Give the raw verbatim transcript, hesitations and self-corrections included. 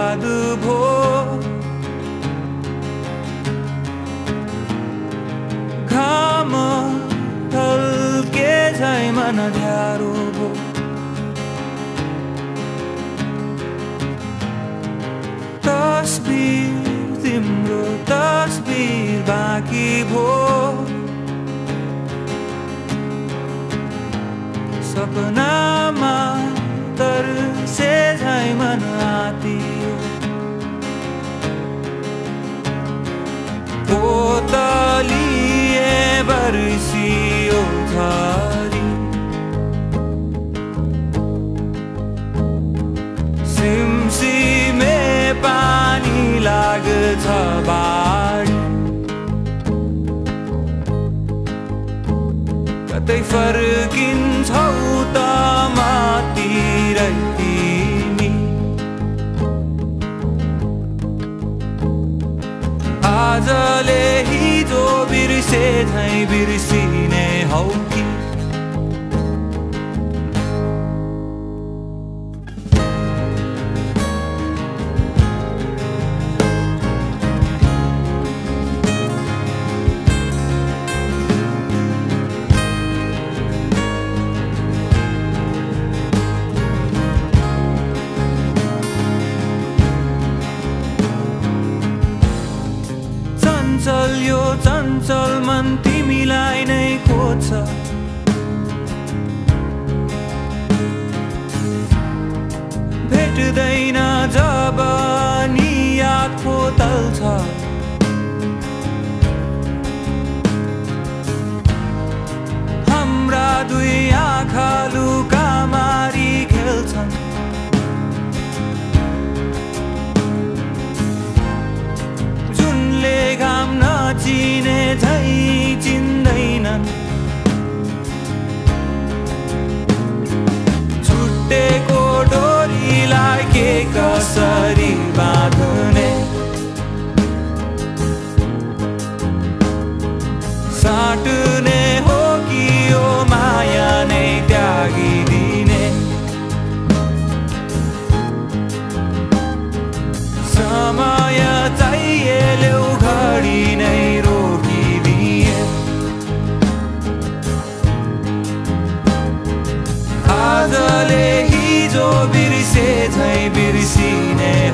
याद भो घाम ढल्के झै मन ध्यारो भो तस्बिर तिम्रो तस्बिर बाँकी भो सपनामा तर्से झै मन आतियो पोतलिए बर्सियो झरी सिमसिमे पानी लाग्छ बाढी कतै फर्किन्छौ त मातिरै तिमी आजले हिजो बिर्से झै बिर्सिने हौ कि चञ्चल यो चञ्चल मन तिमीलाई नै खोज्छ भेट्दैन जब नि याद खोतल्छ हाम्रा दुई आँखा लुका मारी खेल्छन् घाम नचिने झै चिन्दैनन् छुट्टेको डोरीलाई के कसरी बाँध्ने साट्ने हो कि यो माया नै त्यागिदिने समय चाहिए ल्याउ घडी नै रोकिदिए आजले हिजो बिर्से झै बिर्सिने